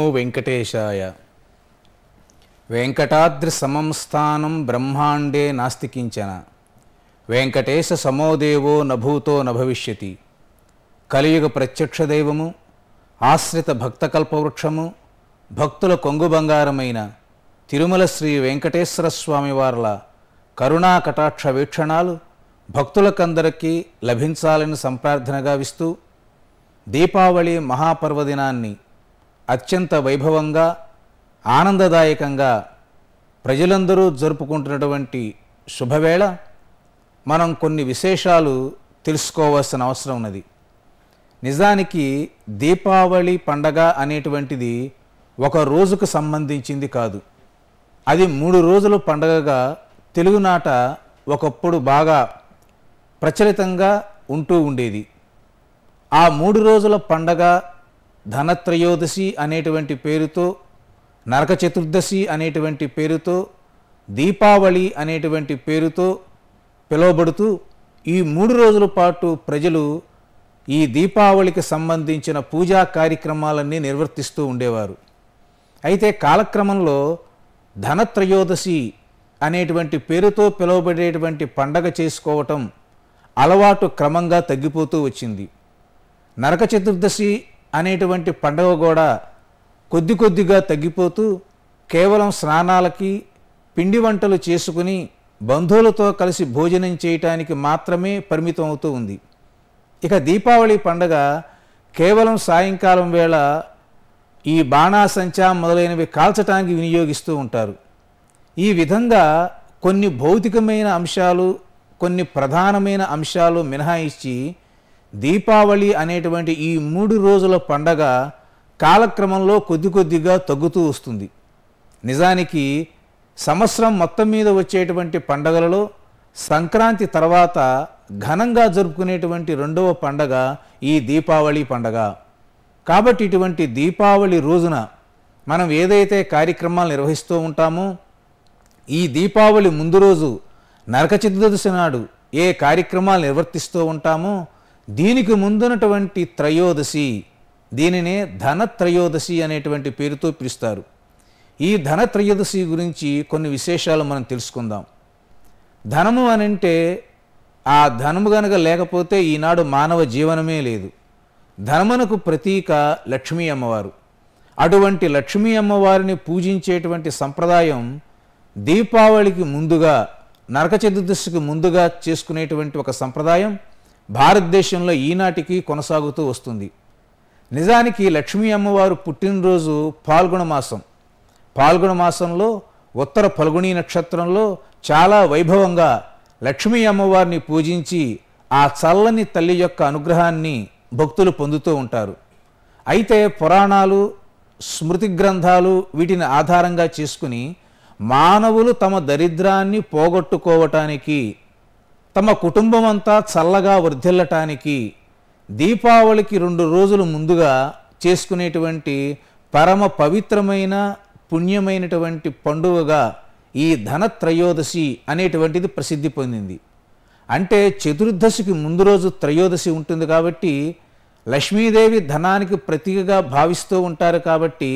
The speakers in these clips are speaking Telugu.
వెంకటేశాయ. వెంకటాద్రి సమం స్థానం బ్రహ్మాండే నాస్తి కించన. వెంకటేశ సమోదేవో నభూతో నభవిష్యతి. కలియుగ ప్రత్యక్ష దైవము, ఆశ్రిత భక్త కల్పవృక్షము, భక్తుల కొంగు బంగారమైన తిరుమల శ్రీ వెంకటేశ్వర స్వామి వార్ల కరుణా కటాక్ష వీక్షణాలు భక్తులకందరికీ లభించాలని సంప్రార్థన గావిస్తూ, దీపావళి మహాపర్వదినాన్ని అత్యంత వైభవంగా ఆనందదాయకంగా ప్రజలందరూ జరుపుకుంటున్నటువంటి శుభవేళ మనం కొన్ని విశేషాలు తెలుసుకోవాల్సిన అవసరం ఉన్నది. నిజానికి దీపావళి పండగ అనేటువంటిది ఒక రోజుకు సంబంధించింది కాదు. అది 3 రోజుల పండగగా తెలుగునాట ఒకప్పుడు బాగా ప్రచలితంగా ఉంటూ ఉండేది. ఆ 3 రోజుల పండగ ధనత్రయోదశి అనేటువంటి పేరుతో, నరక చతుర్దశి అనేటువంటి పేరుతో, దీపావళి అనేటువంటి పేరుతో పిలువబడుతూ ఈ 3 రోజుల పాటు ప్రజలు ఈ దీపావళికి సంబంధించిన పూజా కార్యక్రమాలన్నీ నిర్వర్తిస్తూ ఉండేవారు. అయితే కాలక్రమంలో ధనత్రయోదశి అనేటువంటి పేరుతో పిలువబడేటువంటి పండగ చేసుకోవటం అలవాటు క్రమంగా తగ్గిపోతూ వచ్చింది. నరక చతుర్దశి అనేటువంటి పండగ కూడా కొద్ది కొద్దిగా తగ్గిపోతూ కేవలం స్నానాలకి, పిండి వంటలు చేసుకుని బంధువులతో కలిసి భోజనం చేయటానికి మాత్రమే పరిమితం అవుతూ ఉంది. ఇక దీపావళి పండగ కేవలం సాయంకాలం వేళ ఈ బాణాసంచా మొదలైనవి కాల్చటానికి వినియోగిస్తూ ఉంటారు. ఈ విధంగా కొన్ని భౌతికమైన అంశాలు, కొన్ని ప్రధానమైన అంశాలు మినహాయించి దీపావళి అనేటువంటి ఈ 3 రోజుల పండగ కాలక్రమంలో కొద్ది కొద్దిగా తగ్గుతూ వస్తుంది. నిజానికి సంవత్సరం మొత్తం మీద వచ్చేటువంటి పండగలలో సంక్రాంతి తర్వాత ఘనంగా జరుపుకునేటువంటి 2వ పండగ ఈ దీపావళి పండగ. కాబట్టి ఇటువంటి దీపావళి రోజున మనం ఏదైతే కార్యక్రమాలు నిర్వహిస్తూ ఉంటామో, ఈ దీపావళి ముందు రోజు నరక చతుర్దశి నాడు ఏ కార్యక్రమాలు నిర్వర్తిస్తూ ఉంటామో దీనికి ముందున్నటువంటి త్రయోదశి, దీనినే ధనత్రయోదశి అనేటువంటి పేరుతో పిలుస్తారు. ఈ ధనత్రయోదశి గురించి కొన్ని విశేషాలు మనం తెలుసుకుందాం. ధనము అనంటే ఆ ధనము గనక లేకపోతే ఈనాడు మానవ జీవనమే లేదు. ధనమునకు ప్రతీక లక్ష్మీ అమ్మవారు. అటువంటి లక్ష్మీ అమ్మవారిని పూజించేటువంటి సంప్రదాయం దీపావళికి ముందుగా, నరక చతుర్దశికి ముందుగా చేసుకునేటువంటి ఒక సంప్రదాయం భారతదేశంలో ఈనాటికి కొనసాగుతూ వస్తుంది. నిజానికి లక్ష్మీ అమ్మవారు పుట్టినరోజు పాల్గొన మాసం. పాల్గొన మాసంలో ఉత్తర ఫల్గుణీ నక్షత్రంలో చాలా వైభవంగా లక్ష్మీ అమ్మవారిని పూజించి ఆ చల్లని తల్లి యొక్క అనుగ్రహాన్ని భక్తులు పొందుతూ ఉంటారు. అయితే పురాణాలు, స్మృతి గ్రంథాలు వీటిని ఆధారంగా చేసుకుని మానవులు తమ దరిద్రాన్ని పోగొట్టుకోవటానికి, తమ కుటుంబం అంతా చల్లగా వర్ధిల్లటానికి దీపావళికి 2 రోజులు ముందుగా చేసుకునేటువంటి పరమ పవిత్రమైన పుణ్యమైనటువంటి పండుగగా ఈ ధనత్రయోదశి అనేటువంటిది ప్రసిద్ధి పొందింది. అంటే చతుర్దశికి ముందు రోజు త్రయోదశి ఉంటుంది కాబట్టి లక్ష్మీదేవి ధనానికి ప్రతీకగా భావిస్తూ ఉంటారు కాబట్టి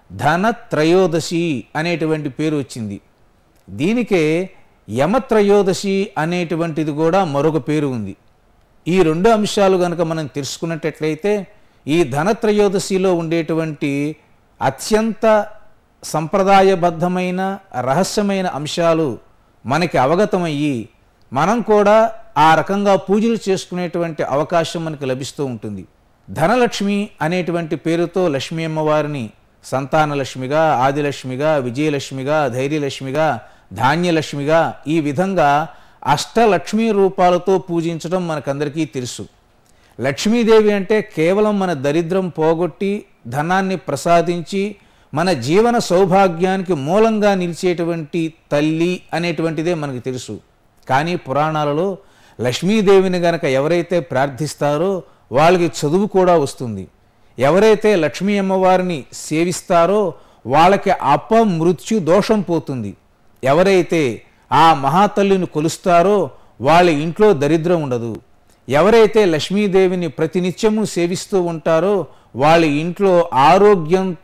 ధనత్రయోదశి అనేటువంటి పేరు వచ్చింది. దీనికే యమత్రయోదశి అనేటువంటిది కూడా మరొక పేరు ఉంది. ఈ 2 అంశాలు కనుక మనం తెలుసుకున్నట్లయితే ఈ ధనత్రయోదశిలో ఉండేటువంటి అత్యంత సంప్రదాయబద్ధమైన రహస్యమైన అంశాలు మనకి అవగతమయ్యి మనం కూడా ఆ రకంగా పూజలు చేసుకునేటువంటి అవకాశం మనకు లభిస్తూ ఉంటుంది. ధనలక్ష్మి అనేటువంటి పేరుతో లక్ష్మీ అమ్మవారిని సంతానలక్ష్మిగా, ఆదిలక్ష్మిగా, విజయలక్ష్మిగా, ధైర్యలక్ష్మిగా, ధాన్యలక్ష్మిగా ఈ విధంగా అష్టలక్ష్మీ రూపాలతో పూజించడం మనకందరికీ తెలుసు. లక్ష్మీదేవి అంటే కేవలం మన దరిద్రం పోగొట్టి ధనాన్ని ప్రసాదించి మన జీవన సౌభాగ్యానికి మూలంగా నిలిచేటువంటి తల్లి అనేటువంటిదే మనకు తెలుసు. కానీ పురాణాలలో లక్ష్మీదేవిని గనక ఎవరైతే ప్రార్థిస్తారో వాళ్ళకి చదువు కూడా వస్తుంది. ఎవరైతే లక్ష్మీ అమ్మవారిని సేవిస్తారో వాళ్ళకి అపమృత్యు దోషం పోతుంది. ఎవరైతే ఆ మహాతల్లిని కొలుస్తారో వాళ్ళ ఇంట్లో దరిద్రం ఉండదు. ఎవరైతే లక్ష్మీదేవిని ప్రతినిత్యము సేవిస్తూ ఉంటారో వాళ్ళ ఇంట్లో ఆరోగ్యంతో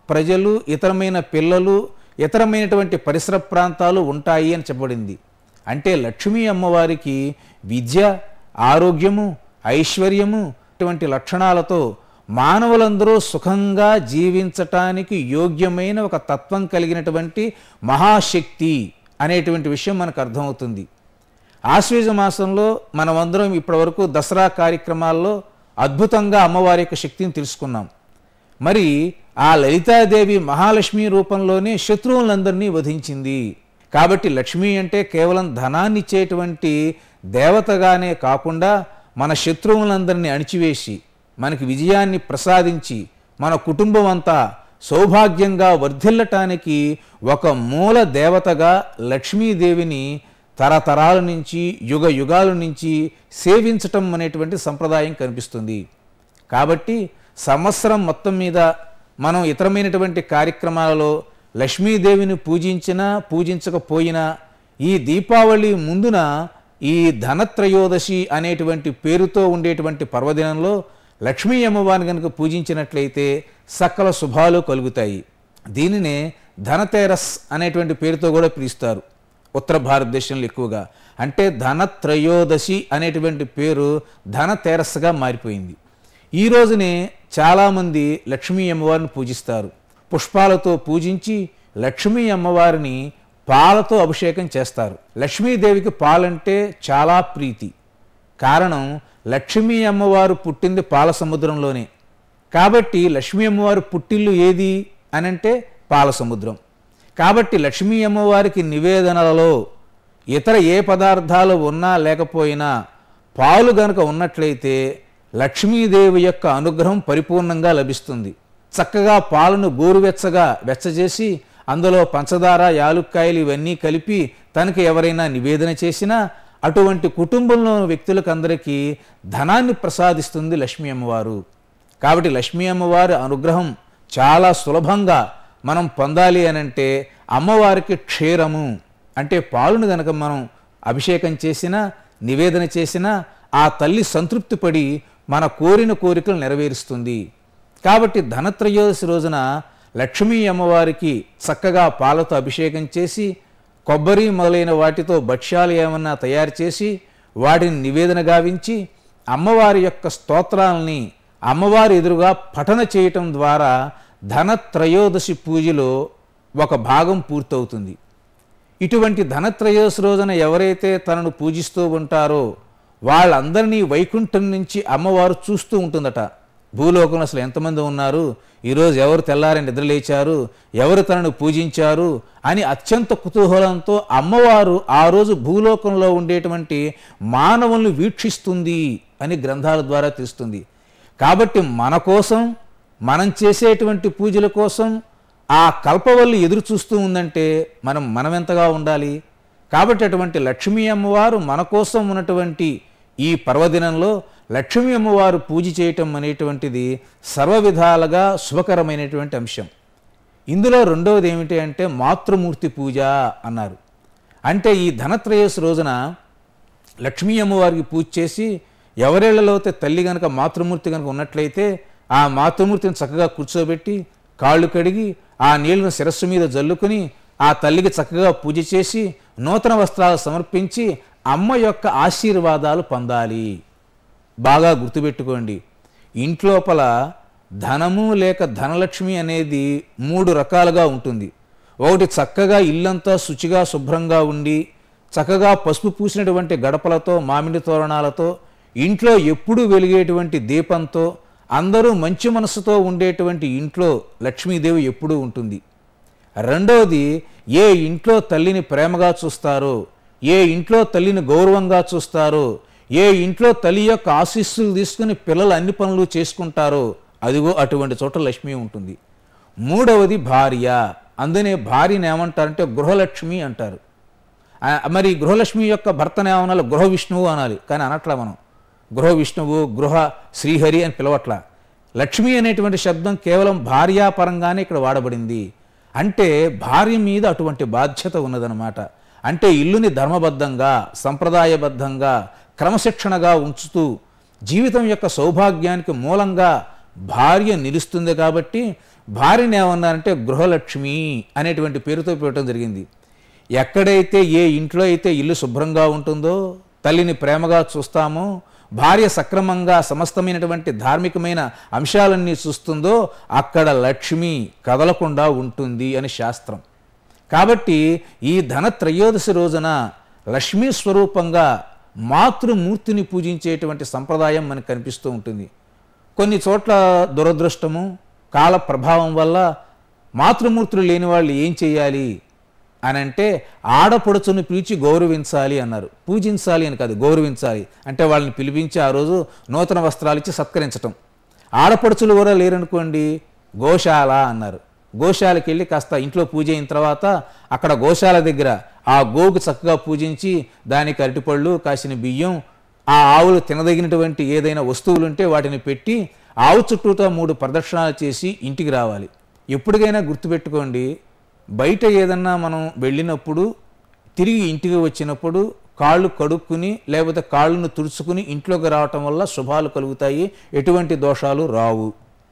ప్రజలు, ఇతరమైన పిల్లలు, ఇతరమైనటువంటి పరిసర ప్రాంతాలు ఉంటాయి అని చెప్పబడింది. అంటే లక్ష్మీ అమ్మవారికి విద్య, ఆరోగ్యము, ఐశ్వర్యము ఇటువంటి లక్షణాలతో మానవులందరూ సుఖంగా జీవించటానికి యోగ్యమైన ఒక తత్వం కలిగినటువంటి మహాశక్తి అనేటువంటి విషయం మనకు అర్థమవుతుంది. ఆశ్వీజ మాసంలో మనమందరం ఇప్పటివరకు దసరా కార్యక్రమాల్లో అద్భుతంగా అమ్మవారి యొక్క శక్తిని తెలుసుకున్నాం. మరి ఆ లలితాదేవి మహాలక్ష్మి రూపంలోనే శత్రువులందరినీ వధించింది. కాబట్టి లక్ష్మి అంటే కేవలం ధనాన్ని ఇచ్చేటువంటి దేవతగానే కాకుండా మన శత్రువులందరినీ అణిచివేసి మనకి విజయాన్ని ప్రసాదించి మన కుటుంబం అంతా సౌభాగ్యంగా వర్ధిల్లటానికి ఒక మూల దేవతగా లక్ష్మీదేవిని తరతరాల నుంచి యుగ యుగాల నుంచి సేవించటం అనేటువంటి సంప్రదాయం కనిపిస్తుంది. కాబట్టి సంవత్సరం మొత్తం మీద మనం ఇతరమైనటువంటి కార్యక్రమాలలో లక్ష్మీదేవిని పూజించినా పూజించకపోయినా ఈ దీపావళి ముందున ఈ ధనత్రయోదశి అనేటువంటి పేరుతో ఉండేటువంటి పర్వదినంలో లక్ష్మీ అమ్మవారిని కనుక పూజించినట్లయితే సకల శుభాలు కలుగుతాయి. దీనినే ధనతేరస్ అనేటువంటి పేరుతో కూడా పిలుస్తారు ఉత్తర భారతదేశంలో ఎక్కువగా. అంటే ధనత్రయోదశి అనేటువంటి పేరు ధనతేరస్గా మారిపోయింది. ఈ రోజునే చాలామంది లక్ష్మీ అమ్మవారిని పూజిస్తారు. పుష్పాలతో పూజించి లక్ష్మీ అమ్మవారిని పాలతో అభిషేకం చేస్తారు. లక్ష్మీదేవికి పాలంటే చాలా ప్రీతి. కారణం లక్ష్మీ అమ్మవారు పుట్టింది పాల సముద్రంలోనే. కాబట్టి లక్ష్మీ అమ్మవారు పుట్టిల్లు ఏది అనంటే పాల సముద్రం. కాబట్టి లక్ష్మీ అమ్మవారికి నివేదనలలో ఇతర ఏ పదార్థాలు ఉన్నా లేకపోయినా పాలు గనుక ఉన్నట్లయితే లక్ష్మీదేవి యొక్క అనుగ్రహం పరిపూర్ణంగా లభిస్తుంది. చక్కగా పాలను గోరువెచ్చగా వెచ్చజేసి అందులో పంచదార, యాలుక్కాయలు ఇవన్నీ కలిపి తనకి ఎవరైనా నివేదన చేసినా అటువంటి కుటుంబంలో వ్యక్తులకు అందరికీ ధనాన్ని ప్రసాదిస్తుంది లక్ష్మీ అమ్మవారు. కాబట్టి లక్ష్మీ అమ్మవారి అనుగ్రహం చాలా సులభంగా మనం పొందాలి అనంటే అమ్మవారికి క్షీరము అంటే పాలును గనక మనం అభిషేకం చేసినా నివేదన చేసినా ఆ తల్లి సంతృప్తి పడి మన కోరిన కోరికలు నెరవేరుస్తుంది. కాబట్టి ధనత్రయోదశి రోజున లక్ష్మీ అమ్మవారికి చక్కగా పాలతో అభిషేకం చేసి కొబ్బరి మొదలైన వాటితో భక్ష్యాలు ఏమన్నా తయారు చేసి వాటిని నివేదన గావించి అమ్మవారి యొక్క స్తోత్రాలని అమ్మవారి ఎదురుగా పఠన చేయటం ద్వారా ధనత్రయోదశి పూజలో ఒక భాగం పూర్తవుతుంది. ఇటువంటి ధనత్రయోదశి రోజున ఎవరైతే తనను పూజిస్తూ ఉంటారో వాళ్ళందరినీ వైకుంఠం నుంచి అమ్మవారు చూస్తూ ఉంటుందట. భూలోకంలో అసలు ఎంతమంది ఉన్నారు, ఈరోజు ఎవరు తెల్లారి నిద్రలేచారు, ఎవరు తనను పూజించారు అని అత్యంత కుతూహలంతో అమ్మవారు ఆ రోజు భూలోకంలో ఉండేటువంటి మానవులను వీక్షిస్తుంది అని గ్రంథాల ద్వారా తెలుస్తుంది. కాబట్టి మన కోసం మనం చేసేటువంటి పూజల కోసం ఆ కల్పవల్లి ఎదురు చూస్తూ ఉందంటే మనమెంతగా ఉండాలి. కాబట్టి అటువంటి లక్ష్మీ అమ్మవారు మన కోసం ఉన్నటువంటి ఈ పర్వదినంలో లక్ష్మీ అమ్మవారు పూజ చేయటం అనేటువంటిది సర్వవిధాలుగా శుభకరమైనటువంటి అంశం. ఇందులో రెండవది ఏమిటి అంటే మాతృమూర్తి పూజ అన్నారు. అంటే ఈ ధనత్రయోదశి రోజున లక్ష్మీ అమ్మవారికి పూజ చేసి ఎవరేళ్లలో తల్లి కనుక మాతృమూర్తి కనుక ఉన్నట్లయితే ఆ మాతృమూర్తిని చక్కగా కూర్చోబెట్టి కాళ్ళు కడిగి ఆ నీళ్లను శిరస్సు మీద జల్లుకుని ఆ తల్లికి చక్కగా పూజ చేసి నూతన వస్త్రాలు సమర్పించి అమ్మ యొక్క ఆశీర్వాదాలు పొందాలి. బాగా గుర్తుపెట్టుకోండి, ఇంట్లోపల ధనము లేక ధనలక్ష్మి అనేది 3 రకాలుగా ఉంటుంది. ఒకటి చక్కగా ఇల్లంతా శుచిగా శుభ్రంగా ఉండి చక్కగా పసుపు పూసినటువంటి గడపలతో మామిడి తోరణాలతో ఇంట్లో ఎప్పుడూ వెలిగేటువంటి దీపంతో అందరూ మంచి మనసుతో ఉండేటువంటి ఇంట్లో లక్ష్మీదేవి ఎప్పుడూ ఉంటుంది. రెండవది, ఏ ఇంట్లో తల్లిని ప్రేమగా చూస్తారో, ఏ ఇంట్లో తల్లిని గౌరవంగా చూస్తారో, ఏ ఇంట్లో తల్లి యొక్క ఆశీస్సులు తీసుకుని పిల్లలు అన్ని పనులు చేసుకుంటారో అదిగో అటువంటి చోట లక్ష్మి ఉంటుంది. మూడవది భార్య. అందునే భార్యని ఏమంటారంటే గృహలక్ష్మి అంటారు. మరి గృహలక్ష్మి యొక్క భర్తను ఏమనాలి? గృహ విష్ణువు అనాలి. కానీ అనట్లా మనం గృహ విష్ణువు, గృహ శ్రీహరి అని పిలవట్లా. లక్ష్మి అనేటువంటి శబ్దం కేవలం భార్యాపరంగానే ఇక్కడ వాడబడింది. అంటే భార్య మీద అటువంటి బాధ్యత ఉన్నదన్నమాట. అంటే ఇల్లుని ధర్మబద్ధంగా, సంప్రదాయబద్ధంగా, క్రమశిక్షణగా ఉంచుతూ జీవితం యొక్క సౌభాగ్యానికి మూలంగా భార్య నిలుస్తుంది. కాబట్టి భార్యని ఏమన్నారంటే గృహలక్ష్మి అనేటువంటి పేరుతో పెట్టడం జరిగింది. ఎక్కడైతే ఏ ఇంట్లో అయితే ఇల్లు శుభ్రంగా ఉంటుందో, తల్లిని ప్రేమగా చూస్తామో, భార్య సక్రమంగా సమస్తమైనటువంటి ధార్మికమైన అంశాలన్నీ చూస్తుందో అక్కడ లక్ష్మి కదలకుండా ఉంటుంది అని శాస్త్రం. కాబట్టి ఈ ధనత్రయోదశి రోజున లక్ష్మీ స్వరూపంగా మాతృమూర్తిని పూజించేటువంటి సంప్రదాయం మనకు కనిపిస్తూ ఉంటుంది. కొన్ని చోట్ల దురదృష్టము, కాల ప్రభావం వల్ల మాతృమూర్తులు లేని వాళ్ళు ఏం చేయాలి అని అంటే ఆడపడుచును పిలిచి గౌరవించాలి అన్నారు. పూజించాలి అని కాదు, గౌరవించాలి. అంటే వాళ్ళని పిలిపించి ఆ రోజు నూతన వస్త్రాలు ఇచ్చి సత్కరించటం. ఆడపడుచులు కూడా లేరనుకోండి, గోశాల అన్నారు. గోశాలకి వెళ్ళి కాస్త ఇంట్లో పూజ అయిన తర్వాత అక్కడ గోశాల దగ్గర ఆ గోకు చక్కగా పూజించి దానికి అరటిపళ్ళు, కాసిన బియ్యం, ఆ ఆవులు తినదగినటువంటి ఏదైనా వస్తువులు ఉంటే వాటిని పెట్టి ఆవు చుట్టూతో 3 ప్రదక్షిణాలు చేసి ఇంటికి రావాలి. ఎప్పటికైనా గుర్తుపెట్టుకోండి, బయట ఏదన్నా మనం వెళ్ళినప్పుడు తిరిగి ఇంటికి వచ్చినప్పుడు కాళ్ళు కడుక్కుని లేకపోతే కాళ్ళను తుడుచుకుని ఇంట్లోకి రావటం వల్ల శుభాలు కలుగుతాయి, ఎటువంటి దోషాలు రావు.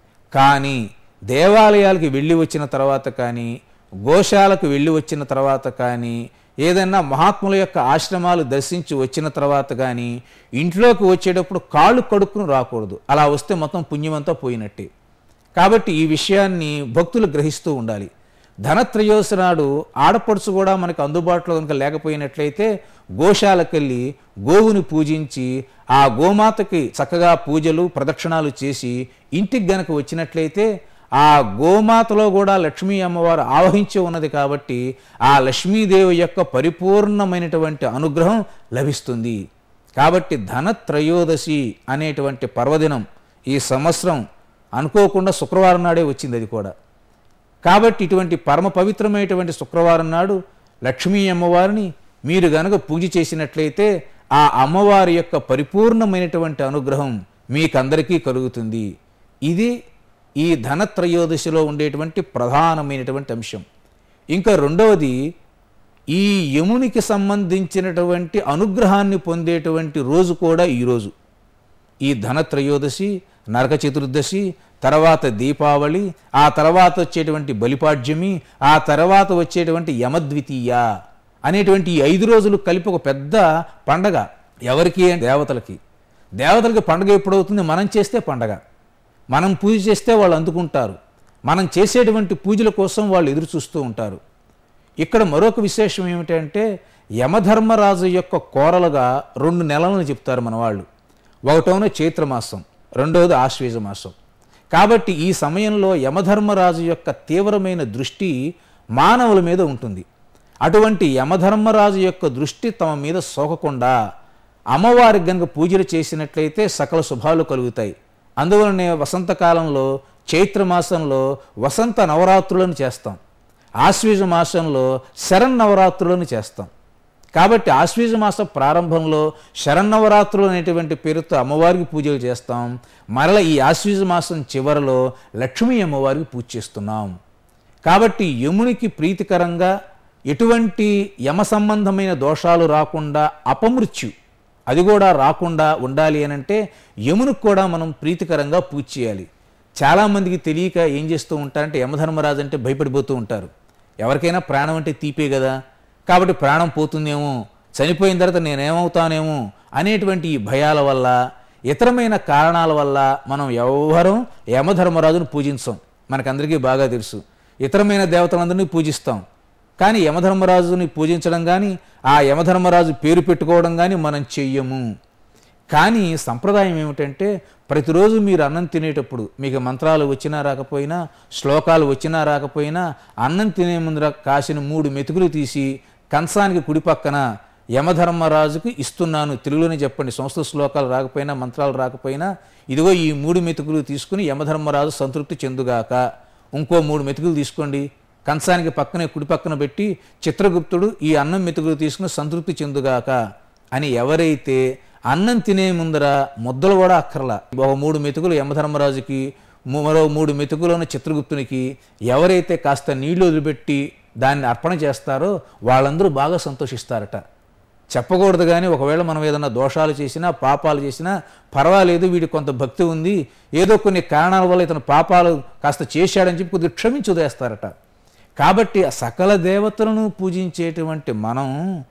కానీ దేవాలయాలకు వెళ్ళి వచ్చిన తర్వాత కానీ, గోశాలకు వెళ్ళి వచ్చిన తర్వాత కానీ, ఏదైనా మహాత్ముల యొక్క ఆశ్రమాలు దర్శించి వచ్చిన తర్వాత కానీ ఇంట్లోకి వచ్చేటప్పుడు కాళ్ళు కడుక్కుని రాకూడదు. అలా వస్తే మొత్తం పుణ్యమంతా పోయినట్టే. కాబట్టి ఈ విషయాన్ని భక్తులు గ్రహిస్తూ ఉండాలి. ధనత్రయోదశి నాడు ఆడపడుచు కూడా మనకు అందుబాటులో కనుక లేకపోయినట్లయితే గోశాలకెళ్ళి గోవుని పూజించి ఆ గోమాతకి చక్కగా పూజలు ప్రదక్షిణాలు చేసి ఇంటికి గనక వచ్చినట్లయితే ఆ గోమాతలో కూడా లక్ష్మీ అమ్మవారు ఆవహించి ఉన్నది కాబట్టి ఆ లక్ష్మీదేవి యొక్క పరిపూర్ణమైనటువంటి అనుగ్రహం లభిస్తుంది. కాబట్టి ధనత్రయోదశి అనేటువంటి పర్వదినం ఈ సంవత్సరం అనుకోకుండా శుక్రవారం నాడే వచ్చింది అది కూడా. కాబట్టి ఇటువంటి పరమ పవిత్రమైనటువంటి శుక్రవారం నాడు లక్ష్మీ అమ్మవారిని మీరు గనక పూజ చేసినట్లయితే ఆ అమ్మవారి యొక్క పరిపూర్ణమైనటువంటి అనుగ్రహం మీకందరికీ కలుగుతుంది. ఇది ఈ ధనత్రయోదశిలో ఉండేటువంటి ప్రధానమైనటువంటి అంశం. ఇంకా రెండవది, ఈ యమునికి సంబంధించినటువంటి అనుగ్రహాన్ని పొందేటువంటి రోజు కూడా ఈరోజు. ఈ ధనత్రయోదశి, నరక చతుర్దశి, తర్వాత దీపావళి, ఆ తర్వాత వచ్చేటువంటి బలిపాడ్యమి, ఆ తర్వాత వచ్చేటువంటి యమద్వితీయ అనేటువంటి ఈ 5 రోజులు కలిపి ఒక పెద్ద పండగ. ఎవరికి? దేవతలకి. దేవతలకి పండగ ఎప్పుడవుతుంది? మనం చేస్తే పండగ. మనం పూజ చేస్తే వాళ్ళు అందుకుంటారు. మనం చేసేటువంటి పూజల కోసం వాళ్ళు ఎదురు చూస్తూ ఉంటారు. ఇక్కడ మరొక విశేషం ఏమిటంటే యమధర్మరాజు యొక్క కోరలుగా 2 నెలలను చెప్తారు మన వాళ్ళు. ఒకటోన చైత్రమాసం, రెండవది ఆశ్వేజ మాసం. కాబట్టి ఈ సమయంలో యమధర్మరాజు యొక్క తీవ్రమైన దృష్టి మానవుల మీద ఉంటుంది. అటువంటి యమధర్మరాజు యొక్క దృష్టి తమ మీద సోకకుండా అమ్మవారికి గనుక పూజలు చేసినట్లయితే సకల శుభాలు కలుగుతాయి. అందువలనే వసంతకాలంలో చైత్రమాసంలో వసంత నవరాత్రులను చేస్తాం, ఆశ్వేజ మాసంలో శరన్నవరాత్రులను చేస్తాం. కాబట్టి ఆశ్వేజ మాస ప్రారంభంలో శరన్నవరాత్రులు అనేటువంటి పేరుతో అమ్మవారికి పూజలు చేస్తాం. మరల ఈ ఆశ్వేజ మాసం చివరలో లక్ష్మీ అమ్మవారికి పూజ చేస్తున్నాం. కాబట్టి యమునికి ప్రీతికరంగా ఎటువంటి యమ సంబంధమైన దోషాలు రాకుండా, అపమృత్యు అది కూడా రాకుండా ఉండాలి అని అంటే యమునికి కూడా మనం ప్రీతికరంగా పూజ చేయాలి. చాలామందికి తెలియక ఏం చేస్తూ ఉంటారంటే యమధర్మరాజు అంటే భయపడిపోతూ ఉంటారు. ఎవరికైనా ప్రాణం అంటే తీపే కదా, కాబట్టి ప్రాణం పోతుందేమో, చనిపోయిన తర్వాత నేనేమవుతానేమో అనేటువంటి ఈ భయాల వల్ల, ఇతరమైన కారణాల వల్ల మనం ఎవ్వరం యమధర్మరాజును పూజించాం. మనకందరికీ బాగా తెలుసు. ఇతరమైన దేవతలందరినీ పూజిస్తాం, కానీ యమధర్మరాజుని పూజించడం కానీ ఆ యమధర్మరాజు పేరు పెట్టుకోవడం కానీ మనం చెయ్యము. కానీ సంప్రదాయం ఏమిటంటే ప్రతిరోజు మీరు అన్నం తినేటప్పుడు మీకు మంత్రాలు వచ్చినా రాకపోయినా, శ్లోకాలు వచ్చినా రాకపోయినా, అన్నం తినే ముందర కాసిన 3 మెతుకులు తీసి కంచానికి కుడి పక్కన యమధర్మరాజుకు ఇస్తున్నాను, తెలుగులోనే చెప్పండి, సంస్కృత శ్లోకాలు రాకపోయినా మంత్రాలు రాకపోయినా, ఇదిగో ఈ 3 మెతుకులు తీసుకుని యమధర్మరాజు సంతృప్తి చెందుగాక. ఇంకో 3 మెతుకులు తీసుకోండి, కంచానికి పక్కనే కుడి పక్కన పెట్టి చిత్రగుప్తుడు ఈ అన్నం మెతుకులు తీసుకుని సంతృప్తి చెందుగాక అని ఎవరైతే అన్నం తినే ముందర ముద్దలు కూడా అక్కర్లా, ఒక 3 మెతుకులు యమధర్మరాజుకి, మరో 3 మెతుకులను చిత్రగుప్తునికి ఎవరైతే కాస్త నీళ్లు వదిలిపెట్టి దాన్ని అర్పణ చేస్తారో వాళ్ళందరూ బాగా సంతోషిస్తారట. చెప్పకూడదు. కానీ ఒకవేళ మనం ఏదైనా దోషాలు చేసినా పాపాలు చేసినా పర్వాలేదు, వీడికి కొంత భక్తి ఉంది, ఏదో కొన్ని కారణాల వల్ల ఇతను పాపాలు కాస్త చేశాడని చెప్పి కొద్దిగా క్షమించి వదిలేస్తారట. కాబట్టి ఆ సకల దేవతలను పూజించేటువంటి మనం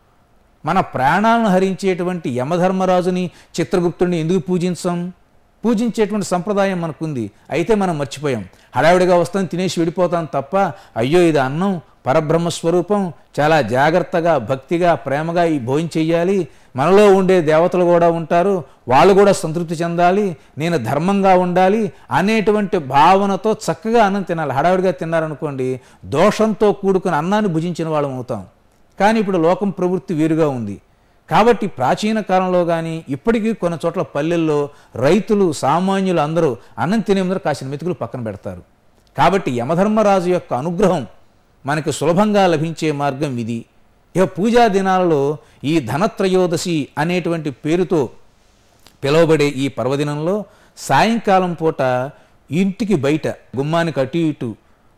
మన ప్రాణాలను హరించేటువంటి యమధర్మరాజుని చిత్రగుప్తుడిని ఎందుకు పూజించేటువంటి సంప్రదాయం మనకుంది. అయితే మనం మర్చిపోయాం. హడావిడిగా వస్తాం, తినేసి వెళ్ళిపోతాం తప్ప అయ్యో ఇది అన్నం, పరబ్రహ్మస్వరూపం, చాలా జాగ్రత్తగా భక్తిగా ప్రేమగా ఈ భోజనం చెయ్యాలి, మనలో ఉండే దేవతలు కూడా ఉంటారు, వాళ్ళు కూడా సంతృప్తి చెందాలి, నేను ధర్మంగా ఉండాలి అనేటువంటి భావనతో చక్కగా అన్నం తినాలి. హడావిడిగా తిన్నారనుకోండి దోషంతో కూడుకుని అన్నాన్ని భుజించిన వాళ్ళం అవుతాం. కానీ ఇప్పుడు లోకం ప్రవృత్తి వేరుగా ఉంది. కాబట్టి ప్రాచీన కాలంలో కానీ ఇప్పటికీ కొన్ని చోట్ల పల్లెల్లో రైతులు సామాన్యులు అందరూ అన్నం తినే ముందర కాసిన మెతుకులు పక్కన పెడతారు. కాబట్టి యమధర్మరాజు యొక్క అనుగ్రహం మనకు సులభంగా లభించే మార్గం ఇది. ఇక పూజా దినాలలో ఈ ధనత్రయోదశి అనేటువంటి పేరుతో పిలువబడే ఈ పర్వదినంలో సాయంకాలం పూట ఇంటికి బయట గుమ్మానికి అటు ఇటు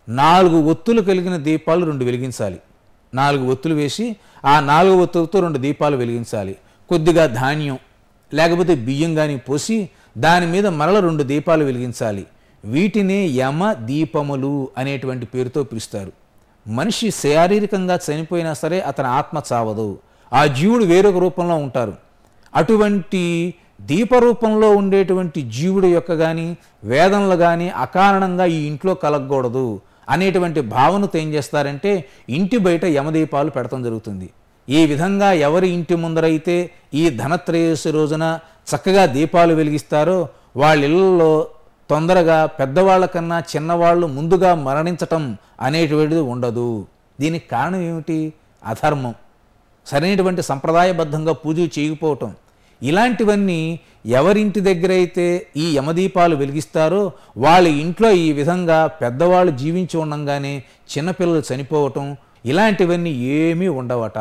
4 ఒత్తులు కలిగిన దీపాలు 2 వెలిగించాలి. 4 ఒత్తులు వేసి ఆ 4 ఒత్తులతో 2 దీపాలు వెలిగించాలి. కొద్దిగా ధాన్యం లేకపోతే బియ్యం కానీ పోసి దాని మీద మరల 2 దీపాలు వెలిగించాలి. వీటినే యమ దీపములు అనేటువంటి పేరుతో పిలుస్తారు. మనిషి శారీరకంగా చనిపోయినా సరే అతని ఆత్మ చావదు, ఆ జీవుడు వేరొక రూపంలో ఉంటారు. అటువంటి దీపరూపంలో ఉండేటువంటి జీవుడు యొక్క కానీ వేదనలు కానీ అకారణంగా ఈ ఇంట్లో కలగకూడదు అనేటువంటి భావనతో ఏం చేస్తారంటే ఇంటి బయట యమదీపాలు పెడతాం జరుగుతుంది. ఈ విధంగా ఎవరి ఇంటి ముందరైతే ఈ ధనత్రయోదశి రోజున చక్కగా దీపాలు వెలిగిస్తారో వాళ్ళ ఇళ్లలో తొందరగా పెద్దవాళ్ళ కన్నా చిన్నవాళ్ళు ముందుగా మరణించటం అనేటువంటిది ఉండదు. దీనికి కారణం ఏమిటి? అధర్మం, సరైనటువంటి సంప్రదాయబద్ధంగా పూజలు చేయకపోవటం. ఇలాంటివన్నీ ఎవరింటి దగ్గర అయితే ఈ యమదీపాలు వెలిగిస్తారో వాళ్ళ ఇంట్లో ఈ విధంగా పెద్దవాళ్ళు జీవించి ఉండంగానే చిన్నపిల్లలు చనిపోవటం ఇలాంటివన్నీ ఏమీ ఉండవట.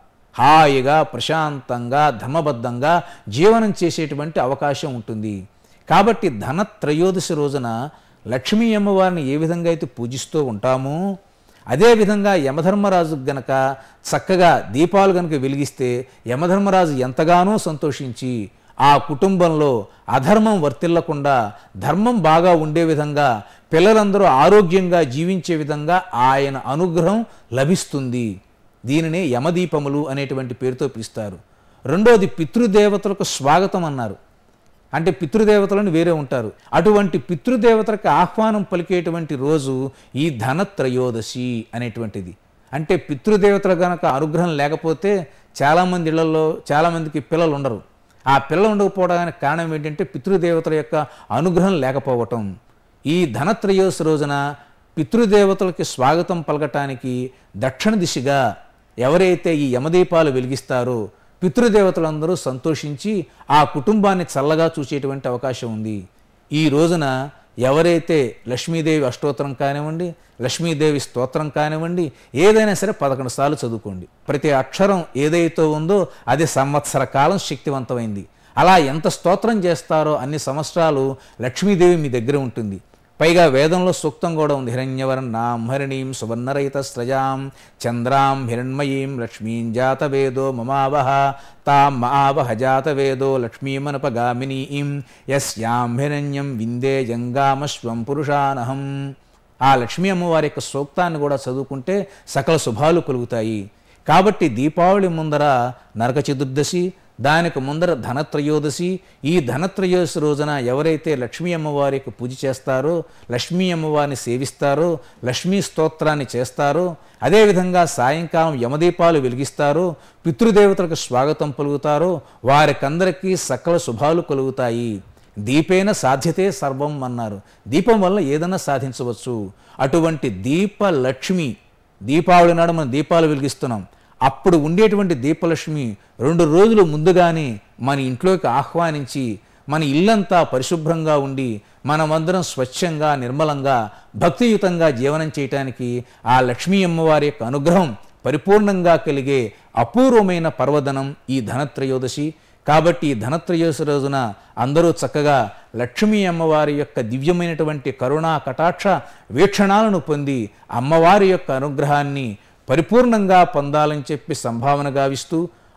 హాయిగా ప్రశాంతంగా ధర్మబద్ధంగా జీవనం చేసేటువంటి అవకాశం ఉంటుంది. కాబట్టి ధనత్రయోదశి రోజున లక్ష్మీ అమ్మవారిని ఏ విధంగా అయితే పూజిస్తూ ఉంటామో అదేవిధంగా యమధర్మరాజు గనక చక్కగా దీపాలు గనక వెలిగిస్తే యమధర్మరాజు ఎంతగానో సంతోషించి ఆ కుటుంబంలో అధర్మం వర్తిల్లకుండా ధర్మం బాగా ఉండే విధంగా పిల్లలందరూ ఆరోగ్యంగా జీవించే విధంగా ఆయన అనుగ్రహం లభిస్తుంది. దీనినే యమదీపములు అనేటువంటి పేరుతో పిలుస్తారు. రెండోది పితృదేవతలకు స్వాగతం అన్నారు. అంటే పితృదేవతలను వేరే ఉంటారు. అటువంటి పితృదేవతలకు ఆహ్వానం పలికేటువంటి రోజు ఈ ధనత్రయోదశి అనేటువంటిది. అంటే పితృదేవతల గనక అనుగ్రహం లేకపోతే చాలామంది ఇళ్లలో చాలామందికి పిల్లలు ఉండరు. ఆ పిల్లలు ఉండకపోవడానికి కారణం ఏంటంటే పితృదేవతల యొక్క అనుగ్రహం లేకపోవటం. ఈ ధనత్రయోదశి రోజున పితృదేవతలకి స్వాగతం పలకటానికి దక్షిణ దిశగా ఎవరైతే ఈ యమదీపాలు వెలిగిస్తారో పితృదేవతలందరూ సంతోషించి ఆ కుటుంబాన్ని చల్లగా చూసేటువంటి అవకాశం ఉంది. ఈ రోజున ఎవరైతే లక్ష్మీదేవి అష్టోత్తరం కానివ్వండి, లక్ష్మీదేవి స్తోత్రం కానివ్వండి, ఏదైనా సరే 11 సార్లు చదువుకోండి. ప్రతి అక్షరం ఏదైతే ఉందో అది సంవత్సర కాలం శక్తివంతమైంది. అలా ఎంత స్తోత్రం చేస్తారో అన్ని సంవత్సరాలు లక్ష్మీదేవి మీ దగ్గర ఉంటుంది. పైగా వేదంలో సూక్తం కూడా ఉంది. హిరణ్యవర్ణాం హరిణీం సువర్ణరహిత స్రజాం చంద్రాం హిరణ్మయీం లక్ష్మీం జాతవేదో మమావహ తాం మావహ జాతవేదో లక్ష్మీమనపగామినీం యస్యాం హిరణ్యం విందే జంగామశ్వం పురుషానహం. ఆ లక్ష్మీ అమ్మవారి యొక్క సూక్తాన్ని కూడా చదువుకుంటే సకల శుభాలు కలుగుతాయి. కాబట్టి దీపావళి ముందర నరక చతుర్దశి, దానికి ముందర ధనత్రయోదశి. ఈ ధనత్రయోదశి రోజున ఎవరైతే లక్ష్మీ అమ్మవారికి పూజ చేస్తారో, లక్ష్మీ అమ్మవారిని సేవిస్తారో, లక్ష్మీ స్తోత్రాన్ని చేస్తారో, అదేవిధంగా సాయంకాలం యమదీపాలు వెలిగిస్తారో, పితృదేవతలకు స్వాగతం పలుకుతారో వారికందరికీ సకల శుభాలు కలుగుతాయి. దీపేన సాధ్యతే సర్వం అన్నారు. దీపం వల్ల ఏదైనా సాధించవచ్చు. అటువంటి దీపలక్ష్మి, దీపావళి నాడు మనం దీపాలు వెలిగిస్తున్నాం, అప్పుడు ఉండేటువంటి దీపలక్ష్మి 2 రోజులు ముందుగానే మన ఇంట్లోకి ఆహ్వానించి మన ఇల్లంతా పరిశుభ్రంగా ఉండి మనమందరం స్వచ్ఛంగా నిర్మలంగా భక్తియుతంగా జీవనం చేయటానికి ఆ లక్ష్మీ అమ్మవారి యొక్క అనుగ్రహం పరిపూర్ణంగా కలిగే అపూర్వమైన పర్వదినం ఈ ధనత్రయోదశి. కాబట్టి ఈ ధనత్రయోదశి రోజున అందరూ చక్కగా లక్ష్మీ అమ్మవారి యొక్క దివ్యమైనటువంటి కరుణా కటాక్ష వీక్షణాలను పొంది అమ్మవారి యొక్క అనుగ్రహాన్ని పరిపూర్ణంగా పొందాలని చెప్పి సంభావన గావిస్తూ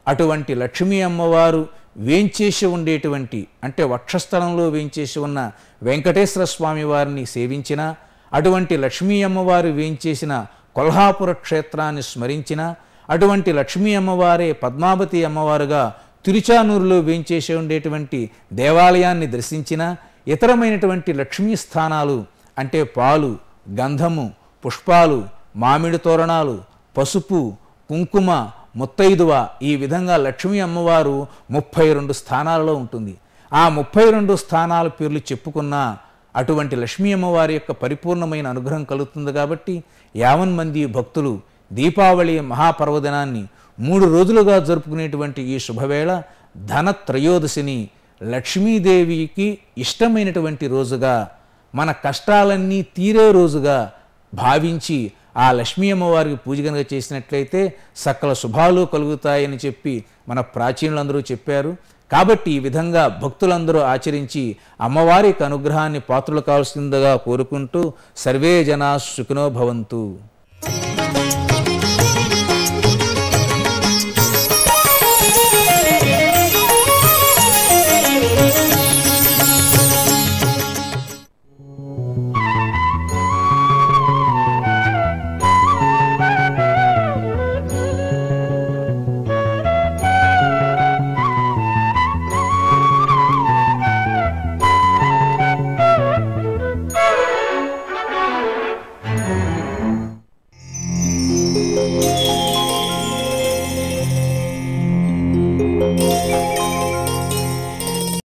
అటువంటి లక్ష్మీ అమ్మవారు వేంచేసి ఉండేటువంటి అంటే వక్షస్థలంలో వేంచేసి ఉన్న వెంకటేశ్వర స్వామి వారిని సేవించిన, అటువంటి లక్ష్మీ అమ్మవారు వేంచేసిన కొల్హాపుర క్షేత్రాన్ని స్మరించిన, అటువంటి లక్ష్మీ అమ్మవారే పద్మావతి అమ్మవారుగా తిరుచానూరులో వేంచేసి ఉండేటువంటి దేవాలయాన్ని దర్శించిన, ఇతరమైనటువంటి లక్ష్మీ స్థానాలు అంటే పాలు, గంధము, పుష్పాలు, మామిడి తోరణాలు, పసుపు, కుంకుమ, ముత్తైదువ, ఈ విధంగా లక్ష్మీ అమ్మవారు 32 స్థానాలలో ఉంటుంది. ఆ 32 స్థానాల పేర్లు చెప్పుకున్నా అటువంటి లక్ష్మీ అమ్మవారి యొక్క పరిపూర్ణమైన అనుగ్రహం కలుగుతుంది. కాబట్టి 50 మంది భక్తులు దీపావళి మహాపర్వదినాన్ని 3 రోజులుగా జరుపుకునేటువంటి ఈ శుభవేళ ధనత్రయోదశిని లక్ష్మీదేవికి ఇష్టమైనటువంటి రోజుగా, మన కష్టాలన్నీ తీరే రోజుగా భావించి ఆ లక్ష్మీ అమ్మవారికి పూజ కనుక చేసినట్లయితే సకల శుభాలు కలుగుతాయని చెప్పి మన ప్రాచీనులందరూ చెప్పారు. కాబట్టి ఈ విధంగా భక్తులందరూ ఆచరించి అమ్మవారికి అనుగ్రహాన్ని పాత్రలు కావాల్సిందిగా కోరుకుంటూ సర్వే జనా సుఖినో భవంతు.